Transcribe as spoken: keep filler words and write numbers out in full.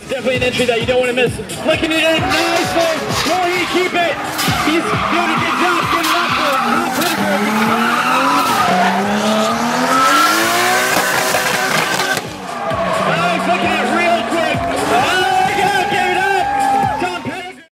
Definitely an entry that you don't want to miss. Flicking it in nicely. Will he keep it? He's good.